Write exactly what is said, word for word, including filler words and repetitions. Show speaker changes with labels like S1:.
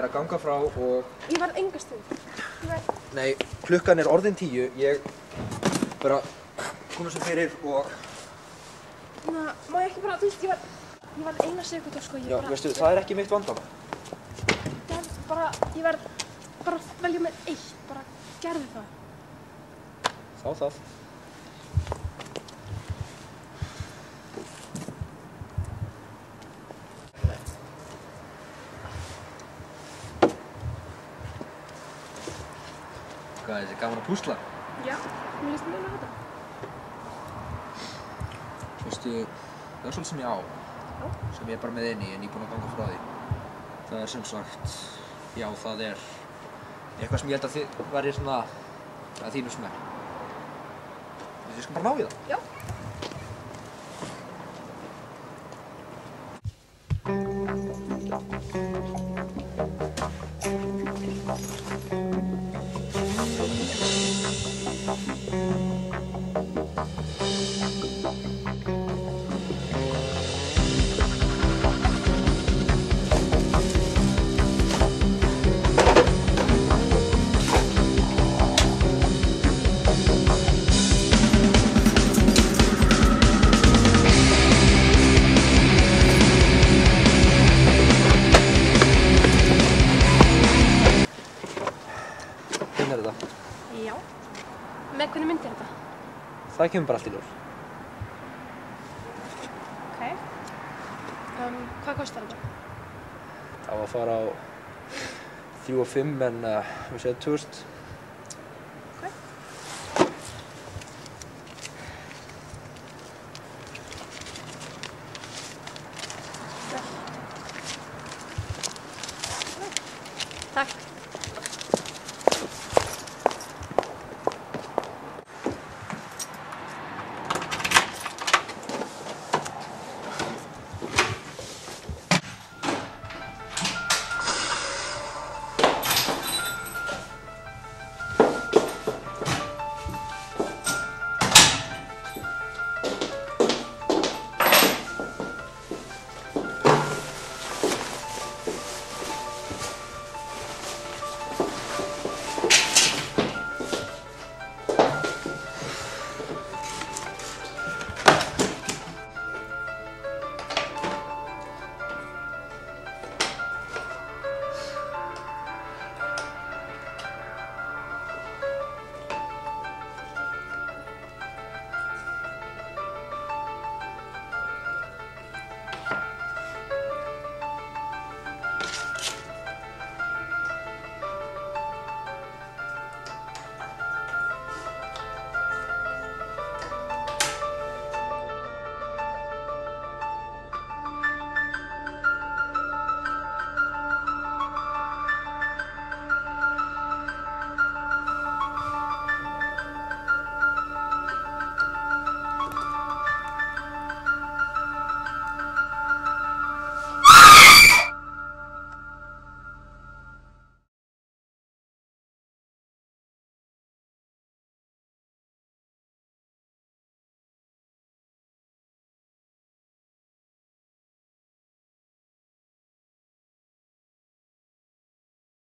S1: er að ganga frá og...
S2: Ég varð enga stund. Var...
S1: Nei, klukkan er orðin tíu. Ég bara koma sem fyrir og...
S2: Na, má ég ekki bara, þú veist, ég var... Ég varð eina sekúndu, sko, ég
S1: Já,
S2: bara...
S1: veistu, það er ekki mitt vandamál.
S2: Ég var bara, ég verð bara að velja mér eitt, bara gerðu það.
S1: Þá það. Hvað, þessi gaman að púsla?
S2: Já, mér líst mjög vel á þetta.
S1: Veistu, það er svolítið sem ég á,
S2: Já.
S1: sem ég er bara með inni en ég er búinn að ganga frá því. Það er sem sagt, já, það er eitthvað sem ég held að þið væri svona að þínu smekk. Við skulum bara ná í það.
S2: Já.
S1: Hvernig er þetta?
S2: Já. Með hvernig mynd er þetta?
S1: Það kemur bara allt í ljós.
S2: Ok. Um, hvað kostar þetta?
S1: Það var að fara á þrjú og fimm en uh, við séum tvö þúsund.
S2: Ok. Takk.